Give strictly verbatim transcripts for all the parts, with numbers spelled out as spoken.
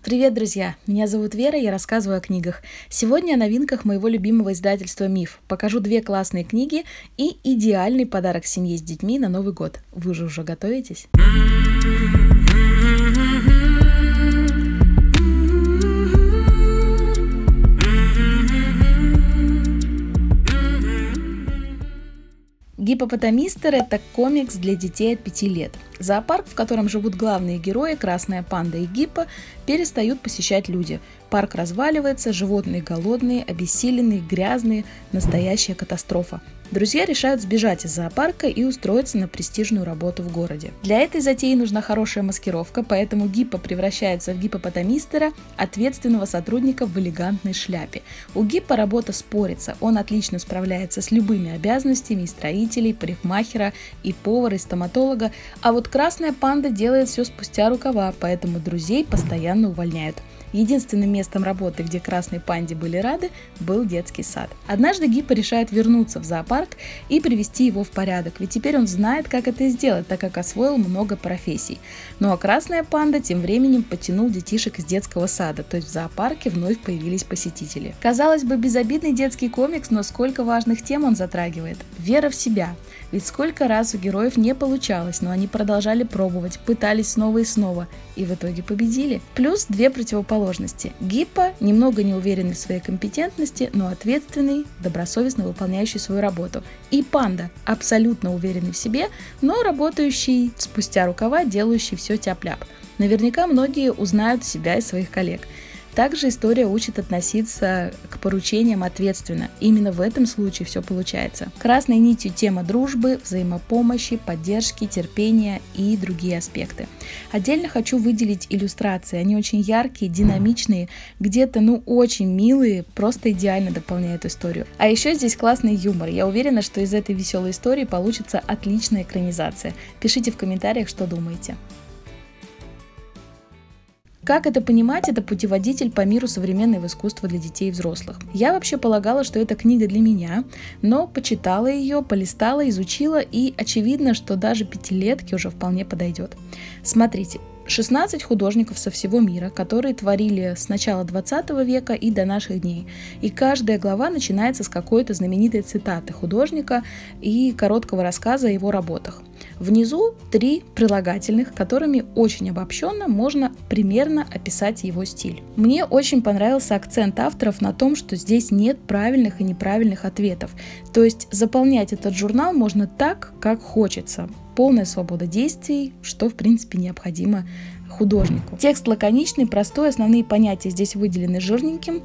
Привет, друзья! Меня зовут Вера, я рассказываю о книгах. Сегодня о новинках моего любимого издательства «Миф». Покажу две классные книги и идеальный подарок семье с детьми на Новый год. Вы же уже готовитесь? «Гиппопотамистер» — это комикс для детей от пяти лет. Зоопарк, в котором живут главные герои, красная панда и гиппо, перестают посещать люди. Парк разваливается, животные голодные, обессиленные, грязные, настоящая катастрофа. Друзья решают сбежать из зоопарка и устроиться на престижную работу в городе. Для этой затеи нужна хорошая маскировка, поэтому гиппо превращается в гиппопотамистера, ответственного сотрудника в элегантной шляпе. У гиппо работа спорится, он отлично справляется с любыми обязанностями и строителей, парикмахера, и повара, и стоматолога, а вот красная панда делает все спустя рукава, поэтому друзей постоянно увольняют. Единственным местом работы, где красной панде были рады, был детский сад. Однажды гиппо решает вернуться в зоопарк и привести его в порядок, ведь теперь он знает, как это сделать, так как освоил много профессий. Ну а красная панда тем временем потянул детишек из детского сада, то есть в зоопарке вновь появились посетители. Казалось бы, безобидный детский комикс, но сколько важных тем он затрагивает. Вера в себя. Ведь сколько раз у героев не получалось, но они продолжали пробовать, пытались снова и снова, и в итоге победили. Плюс две противоположности. Гиппо немного неуверенный в своей компетентности, но ответственный, добросовестно выполняющий свою работу. И панда, абсолютно уверенный в себе, но работающий спустя рукава, делающий все тяп-ляп. Наверняка многие узнают себя и своих коллег. Также история учит относиться к поручениям ответственно. Именно в этом случае все получается. Красной нитью тема дружбы, взаимопомощи, поддержки, терпения и другие аспекты. Отдельно хочу выделить иллюстрации. Они очень яркие, динамичные, где-то ну очень милые, просто идеально дополняют историю. А еще здесь классный юмор. Я уверена, что из этой веселой истории получится отличная экранизация. Пишите в комментариях, что думаете. Как это понимать? Это путеводитель по миру современного искусства для детей и взрослых. Я вообще полагала, что это книга для меня, но почитала ее, полистала, изучила, и очевидно, что даже пятилетке уже вполне подойдет. Смотрите. шестнадцать художников со всего мира, которые творили с начала двадцатого века и до наших дней. И каждая глава начинается с какой-то знаменитой цитаты художника и короткого рассказа о его работах. Внизу три прилагательных, которыми очень обобщенно можно примерно описать его стиль. Мне очень понравился акцент авторов на том, что здесь нет правильных и неправильных ответов. То есть заполнять этот журнал можно так, как хочется. Полная свобода действий, что в принципе необходимо художнику. Текст лаконичный, простой, основные понятия здесь выделены жирненьким,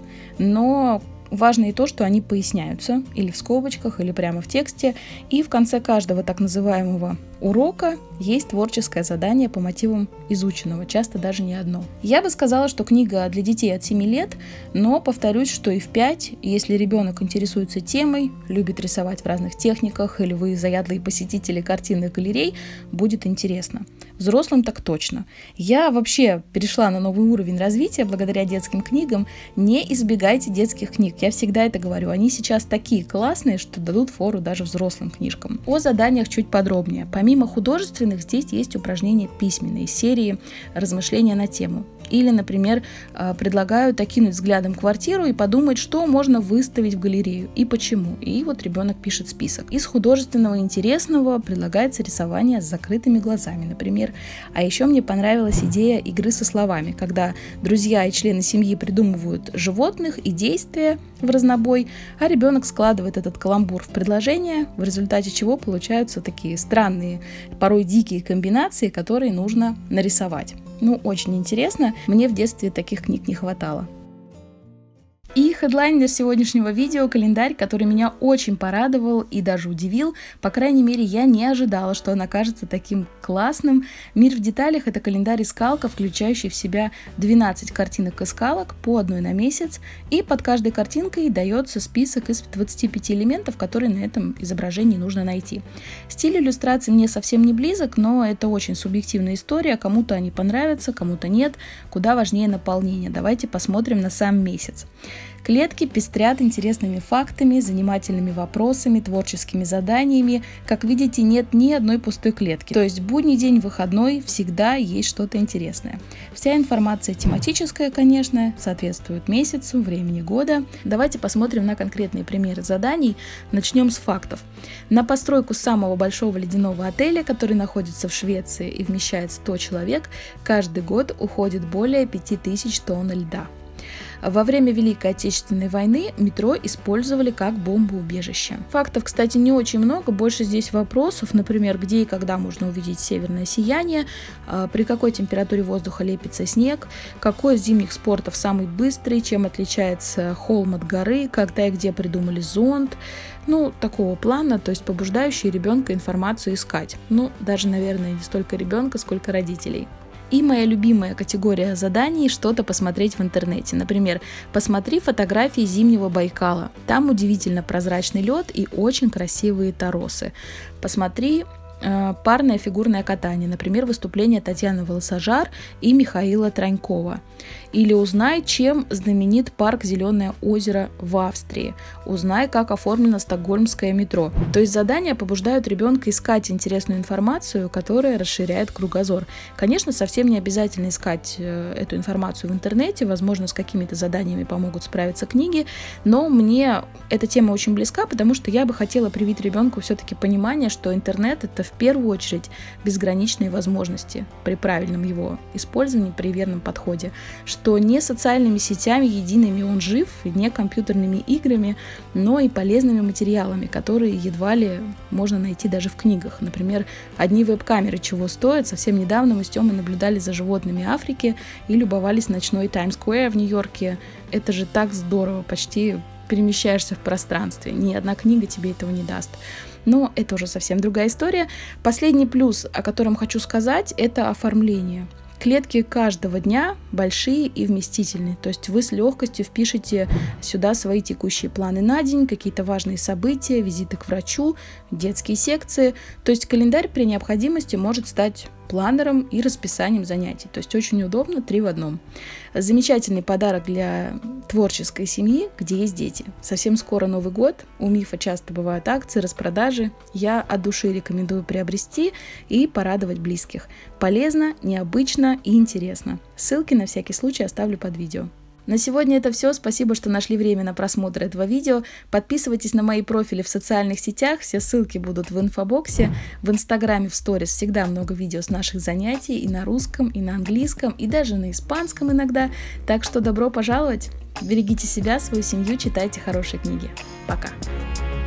но важно и то, что они поясняются или в скобочках, или прямо в тексте. И в конце каждого так называемого урока есть творческое задание по мотивам изученного, часто даже не одно. Я бы сказала, что книга для детей от семи лет, но повторюсь, что и в пять, если ребенок интересуется темой, любит рисовать в разных техниках, или вы заядлые посетители картинных галерей, будет интересно. Взрослым так точно. Я вообще перешла на новый уровень развития благодаря детским книгам. Не избегайте детских книг. Я всегда это говорю. Они сейчас такие классные, что дадут фору даже взрослым книжкам. О заданиях чуть подробнее. Помимо художественных, здесь есть упражнения письменные, серии размышления на тему. Или, например, предлагают окинуть взглядом квартиру и подумать, что можно выставить в галерею и почему. И вот ребенок пишет список. Из художественного интересного предлагается рисование с закрытыми глазами, например. А еще мне понравилась идея игры со словами, когда друзья и члены семьи придумывают животных и действия в разнобой, а ребенок складывает этот каламбур в предложение, в результате чего получаются такие странные, порой дикие комбинации, которые нужно нарисовать. Ну, очень интересно. Мне в детстве таких книг не хватало. И хедлайнер сегодняшнего видео — календарь, который меня очень порадовал и даже удивил. По крайней мере, я не ожидала, что он окажется таким классным. «Мир в деталях» — это календарь-искалка, включающий в себя двенадцать картинок-искалок, по одной на месяц. И под каждой картинкой дается список из двадцати пяти элементов, которые на этом изображении нужно найти. Стиль иллюстрации мне совсем не близок, но это очень субъективная история. Кому-то они понравятся, кому-то нет. Куда важнее наполнение. Давайте посмотрим на сам месяц. Клетки пестрят интересными фактами, занимательными вопросами, творческими заданиями. Как видите, нет ни одной пустой клетки. То есть будний день, выходной, всегда есть что-то интересное. Вся информация тематическая, конечно, соответствует месяцу, времени года. Давайте посмотрим на конкретные примеры заданий. Начнем с фактов. На постройку самого большого ледяного отеля, который находится в Швеции и вмещает сто человек, каждый год уходит более пяти тысяч тонн льда. Во время Великой Отечественной войны метро использовали как бомбоубежище. Фактов, кстати, не очень много, больше здесь вопросов, например, где и когда можно увидеть северное сияние, при какой температуре воздуха лепится снег, какой из зимних спортов самый быстрый, чем отличается холм от горы, когда и где придумали зонт. Ну, такого плана, то есть побуждающие ребенка информацию искать. Ну, даже, наверное, не столько ребенка, сколько родителей. И моя любимая категория заданий – что-то посмотреть в интернете. Например, посмотри фотографии зимнего Байкала. Там удивительно прозрачный лед и очень красивые торосы. Посмотри э, парное фигурное катание. Например, выступление Татьяны Волосожар и Михаила Тронькова. Или узнай, чем знаменит парк Зеленое озеро в Австрии. Узнай, как оформлено стокгольмское метро. То есть задания побуждают ребенка искать интересную информацию, которая расширяет кругозор. Конечно, совсем не обязательно искать эту информацию в интернете. Возможно, с какими-то заданиями помогут справиться книги. Но мне эта тема очень близка, потому что я бы хотела привить ребенку все-таки понимание, что интернет — это в первую очередь безграничные возможности при правильном его использовании, при верном подходе. Что не социальными сетями едиными он жив, не компьютерными играми, но и полезными материалами, которые едва ли можно найти даже в книгах. Например, одни веб-камеры чего стоят. Совсем недавно мы с Тёмой наблюдали за животными Африки и любовались ночной Таймс-сквер в Нью-Йорке. Это же так здорово, почти перемещаешься в пространстве. Ни одна книга тебе этого не даст. Но это уже совсем другая история. Последний плюс, о котором хочу сказать, это оформление. Клетки каждого дня большие и вместительные, то есть вы с легкостью впишете сюда свои текущие планы на день, какие-то важные события, визиты к врачу, детские секции. То есть календарь при необходимости может стать планером и расписанием занятий. То есть очень удобно, три в одном. Замечательный подарок для творческой семьи, где есть дети. Совсем скоро Новый год, у Мифа часто бывают акции, распродажи. Я от души рекомендую приобрести и порадовать близких. Полезно, необычно и интересно. Ссылки на всякий случай оставлю под видео. На сегодня это все. Спасибо, что нашли время на просмотр этого видео. Подписывайтесь на мои профили в социальных сетях. Все ссылки будут в инфобоксе. В инстаграме, в сторис всегда много видео с наших занятий и на русском, и на английском, и даже на испанском иногда. Так что добро пожаловать. Берегите себя, свою семью, читайте хорошие книги. Пока.